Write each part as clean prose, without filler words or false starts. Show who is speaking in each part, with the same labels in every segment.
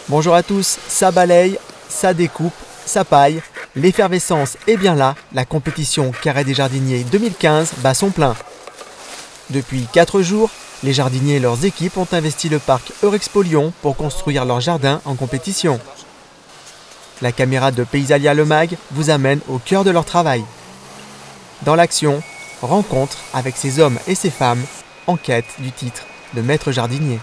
Speaker 1: Bonjour à tous, ça balaye, ça découpe, ça paille. L'effervescence est bien là, la compétition Carré des Jardiniers 2015 bat son plein. Depuis 4 jours, les jardiniers et leurs équipes ont investi le parc Eurexpo Lyon pour construire leur jardin en compétition. La caméra de Paysalia Le Mag vous amène au cœur de leur travail. Dans l'action, rencontre avec ces hommes et ces femmes en quête du titre de maître jardinier.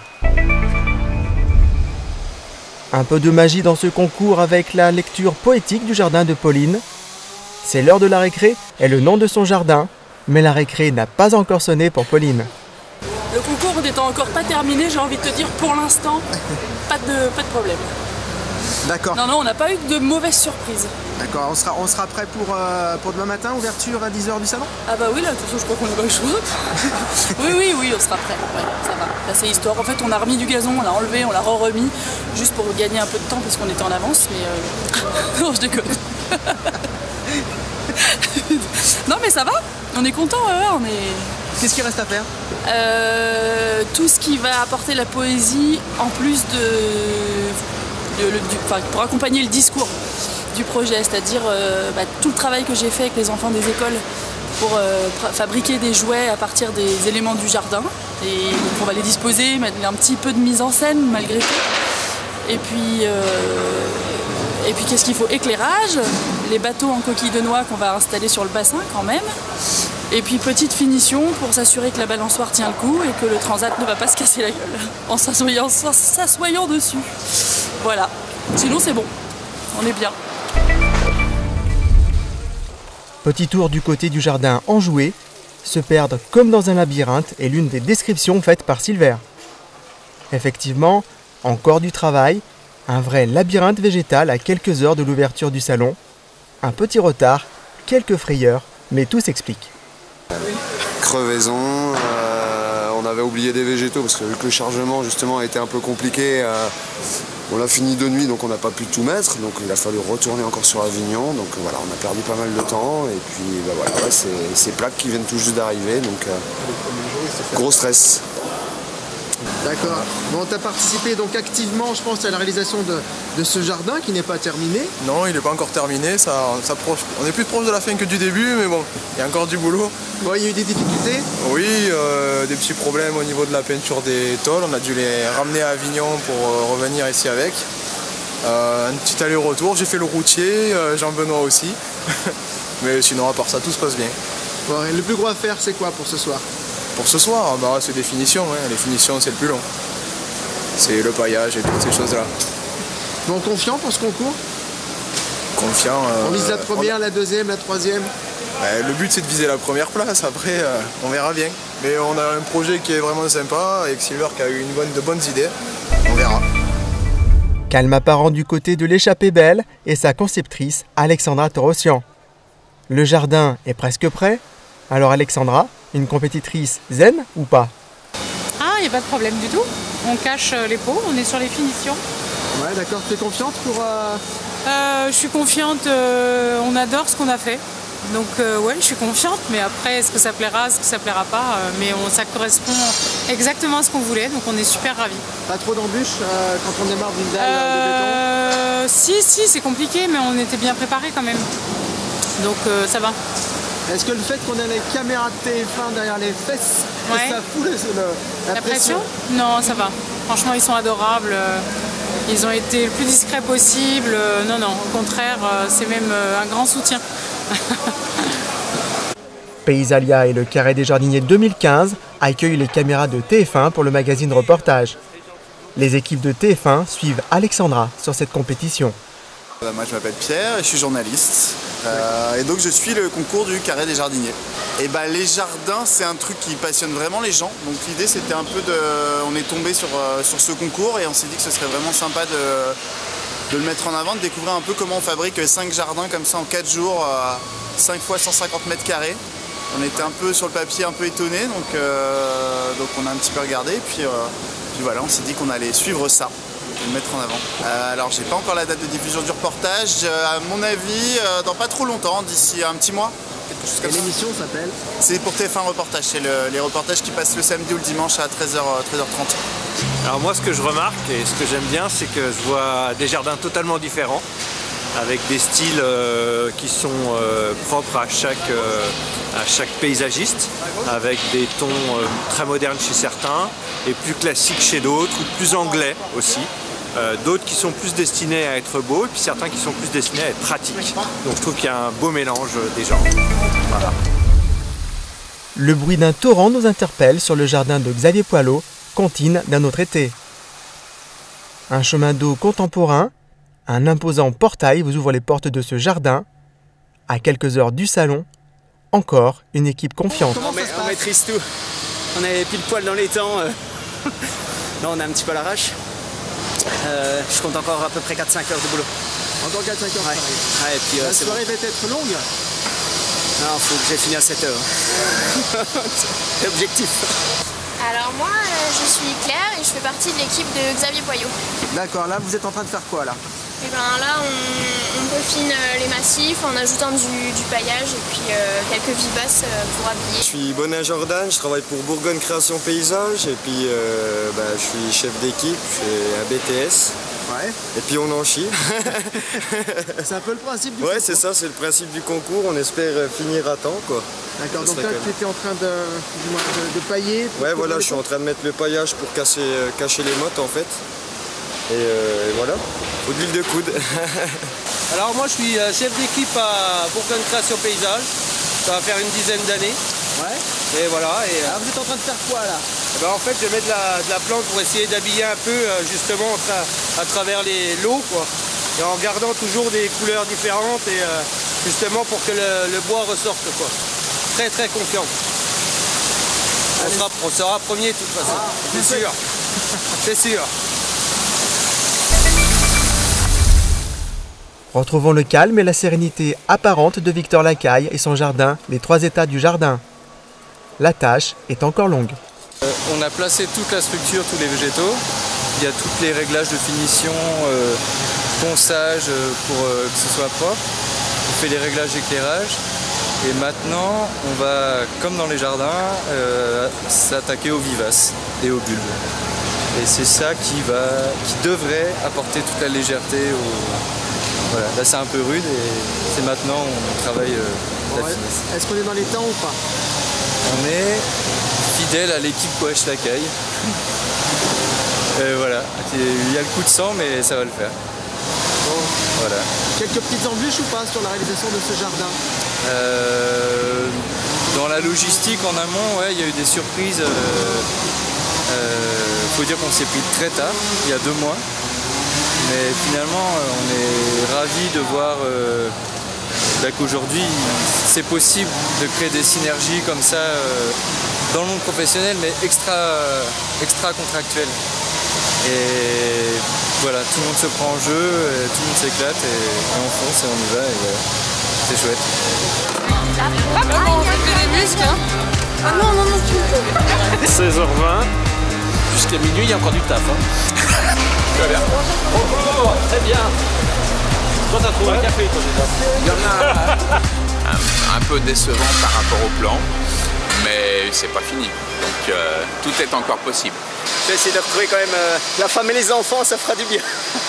Speaker 1: Un peu de magie dans ce concours avec la lecture poétique du jardin de Pauline. C'est l'heure de la récré et le nom de son jardin, mais la récré n'a pas encore sonné pour Pauline.
Speaker 2: Le concours n'étant encore pas terminé, j'ai envie de te dire pour l'instant, pas de problème.
Speaker 3: D'accord.
Speaker 2: Non, on n'a pas eu de mauvaise surprise.
Speaker 3: D'accord, on sera prêt pour demain matin, ouverture à 10 h du salon?
Speaker 2: Ah bah oui, là, de toute façon, je crois qu'on n'a pas le choix. oui, on sera prêt. Ouais, ça va. Là, c'est histoire. En fait, on a remis du gazon, on l'a enlevé, on l'a remis, juste pour gagner un peu de temps parce qu'on était en avance, mais non, je déconne. Non, mais ça va, on est content, on est...
Speaker 3: Qu'est-ce qu'il reste à faire?
Speaker 2: Tout ce qui va apporter la poésie, en plus pour accompagner le discours du projet, c'est-à-dire tout le travail que j'ai fait avec les enfants des écoles pour fabriquer des jouets à partir des éléments du jardin. Et donc on va les disposer, mettre un petit peu de mise en scène malgré tout. Et puis qu'est-ce qu'il faut? Éclairage, les bateaux en coquille de noix qu'on va installer sur le bassin quand même. Et puis petite finition pour s'assurer que la balançoire tient le coup et que le transat ne va pas se casser la gueule en s'assoyant dessus. Voilà, sinon c'est bon, on est bien.
Speaker 1: Petit tour du côté du jardin enjoué, se perdre comme dans un labyrinthe est l'une des descriptions faites par Silver. Effectivement, encore du travail, un vrai labyrinthe végétal à quelques heures de l'ouverture du salon. Un petit retard, quelques frayeurs, mais tout s'explique.
Speaker 4: Crevaison, on avait oublié des végétaux parce que vu que le chargement justement a été un peu compliqué, on l'a fini de nuit donc on n'a pas pu tout mettre, donc il a fallu retourner encore sur Avignon, donc voilà, on a perdu pas mal de temps et puis voilà, c'est ces plaques qui viennent tout juste d'arriver, donc gros stress.
Speaker 3: D'accord. Bon, tu as participé donc activement, je pense, à la réalisation de ce jardin qui n'est pas terminé.
Speaker 5: Non, il n'est pas encore terminé, on est plus proche de la fin que du début, mais bon, il y a encore du boulot.
Speaker 3: Ouais, il y a eu des difficultés?
Speaker 5: Oui, des petits problèmes au niveau de la peinture des tôles, on a dû les ramener à Avignon pour revenir ici avec. Un petit aller-retour, j'ai fait le routier, Jean-Benoît aussi, mais sinon à part ça, tout se passe bien.
Speaker 3: Bon, le plus gros à faire, c'est quoi pour ce soir?
Speaker 5: Pour ce soir, c'est des finitions, les finitions c'est le plus long. C'est le paillage et toutes ces choses-là.
Speaker 3: Bon, confiant pour ce concours?
Speaker 5: Confiant.
Speaker 3: On vise la première, la deuxième, la troisième?
Speaker 5: Le but c'est de viser la première place, après on verra bien. Mais on a un projet qui est vraiment sympa, avec Silver qui a eu de bonnes idées, on verra.
Speaker 1: Calme apparent du côté de l'échappée belle et sa conceptrice Alexandra Torossian. Le jardin est presque prêt, alors Alexandra, une compétitrice zen ou pas?
Speaker 6: Ah, il n'y a pas de problème du tout. On cache les pots, on est sur les finitions.
Speaker 3: Ouais, d'accord. Tu es confiante pour...
Speaker 6: Je suis confiante, on adore ce qu'on a fait. Donc ouais, je suis confiante, mais après, est-ce que ça plaira, est-ce que ça plaira pas, mais ça correspond exactement à ce qu'on voulait, donc on est super ravis.
Speaker 3: Pas trop d'embûches quand on démarre d'une dalle de béton?
Speaker 6: Si, c'est compliqué, mais on était bien préparés quand même. Donc ça va.
Speaker 3: Est-ce que le fait qu'on ait les caméras de TF1 derrière les fesses, ça fout la pression?
Speaker 6: Non, ça va. Franchement, ils sont adorables. Ils ont été le plus discrets possible. Non, au contraire, c'est même un grand soutien.
Speaker 1: Paysalia et le Carré des Jardiniers 2015 accueillent les caméras de TF1 pour le magazine Reportage. Les équipes de TF1 suivent Alexandra sur cette compétition.
Speaker 7: Moi je m'appelle Pierre et je suis journaliste et donc je suis le concours du Carré des Jardiniers. Et les jardins c'est un truc qui passionne vraiment les gens, donc l'idée c'était un peu on est tombé sur ce concours et on s'est dit que ce serait vraiment sympa de le mettre en avant, de découvrir un peu comment on fabrique 5 jardins comme ça en 4 jours, 5 fois 150 mètres carrés. On était un peu sur le papier un peu étonnés, donc on a un petit peu regardé et puis voilà, on s'est dit qu'on allait suivre ça. Le mettre en avant. Alors j'ai pas encore la date de diffusion du reportage, à mon avis dans pas trop longtemps, d'ici un petit mois, quelque quelque chose
Speaker 3: Et
Speaker 7: comme ça.
Speaker 3: l'émission s'appelle?
Speaker 7: C'est pour TF1 Reportage, c'est les reportages qui passent le samedi ou le dimanche à 13h30.
Speaker 8: Alors moi, ce que je remarque et ce que j'aime bien, c'est que je vois des jardins totalement différents, avec des styles qui sont propres à chaque paysagiste, avec des tons très modernes chez certains et plus classiques chez d'autres, ou plus anglais aussi. D'autres qui sont plus destinés à être beaux, et puis certains qui sont plus destinés à être pratiques. Donc je trouve qu'il y a un beau mélange des genres. Voilà.
Speaker 1: Le bruit d'un torrent nous interpelle sur le jardin de Xavier Poilot, comptine d'un autre été. Un chemin d'eau contemporain, un imposant portail vous ouvre les portes de ce jardin. À quelques heures du salon, encore une équipe confiante.
Speaker 9: On maîtrise tout. On est pile poil dans les temps. Là, on est un petit peu à l'arrache. Je compte encore à peu près 4-5 heures de boulot.
Speaker 3: Encore 4-5 heures de travail.
Speaker 9: Ouais, et puis,
Speaker 3: La soirée va être longue?
Speaker 9: Non, faut que j'ai fini à 7 heures. C'est l'objectif.
Speaker 10: Alors moi, je suis Claire et je fais partie de l'équipe de Xavier Poilot.
Speaker 3: D'accord, là vous êtes en train de faire quoi là?
Speaker 10: Et ben là, on peaufine les massifs en ajoutant du paillage et puis quelques vivaces pour habiller.
Speaker 11: Je suis Bonin Jordan, je travaille pour Bourgogne Création Paysage et puis je suis chef d'équipe, je fais un BTS.
Speaker 3: Ouais.
Speaker 11: Et puis on en chie.
Speaker 3: C'est un peu le principe du concours.
Speaker 11: Ouais, c'est ça, c'est le principe du concours, on espère finir à temps quoi.
Speaker 3: D'accord, donc là tu étais en train de pailler.
Speaker 11: Ouais, voilà, je suis en train de mettre le paillage pour cacher les mottes en fait. Et voilà, faut de l'huile de coude.
Speaker 12: Alors moi je suis chef d'équipe à Bourgogne Création Paysage, ça va faire une dizaine d'années.
Speaker 3: Ouais.
Speaker 12: Et voilà. Et,
Speaker 3: alors vous êtes en train de faire quoi là?
Speaker 12: Ben, en fait je vais mettre de la plante pour essayer d'habiller un peu justement à travers l'eau quoi. Et en gardant toujours des couleurs différentes et justement pour que le bois ressorte quoi. Très très confiant. On sera premier de toute façon, c'est sûr. C'est sûr.
Speaker 1: Retrouvons le calme et la sérénité apparente de Victor Lacaille et son jardin, les 3 états du jardin. La tâche est encore longue.
Speaker 13: On a placé toute la structure, tous les végétaux. Il y a tous les réglages de finition, ponçage pour que ce soit propre. On fait les réglages d'éclairage. Et maintenant, on va, comme dans les jardins, s'attaquer aux vivaces et aux bulbes. Et c'est ça qui devrait apporter toute la légèreté Voilà, là c'est un peu rude et c'est maintenant on travaille la finesse.
Speaker 3: Est-ce qu'on est dans les temps ou pas?
Speaker 13: On est fidèle à l'équipe Coach Lacaille. Voilà, il y a le coup de sang mais ça va le faire.
Speaker 3: Bon.
Speaker 13: Voilà.
Speaker 3: Quelques petites embûches ou pas sur la réalisation de ce jardin?
Speaker 13: Dans la logistique en amont, ouais, il y a eu des surprises. Faut dire qu'on s'est pris très tard, il y a 2 mois. Mais finalement, on est ravis de voir qu'aujourd'hui, c'est possible de créer des synergies comme ça dans le monde professionnel, mais extra contractuel. Et voilà, tout le monde se prend en jeu, tout le monde s'éclate et on fonce et on y va. Et voilà, c'est chouette.
Speaker 2: Maman, on fait des muscles, hein? Ah non, non, non, tu peux.
Speaker 8: 16h20, jusqu'à minuit, il y a encore du taf. Hein. Très bien. Oh, très bien. Toi, t'as trouvé un café, toi, déjà?
Speaker 14: Il y en a un peu décevant par rapport au plan, mais c'est pas fini. Donc, tout est encore possible.
Speaker 9: Je vais essayer de retrouver quand même la femme et les enfants, ça fera du bien.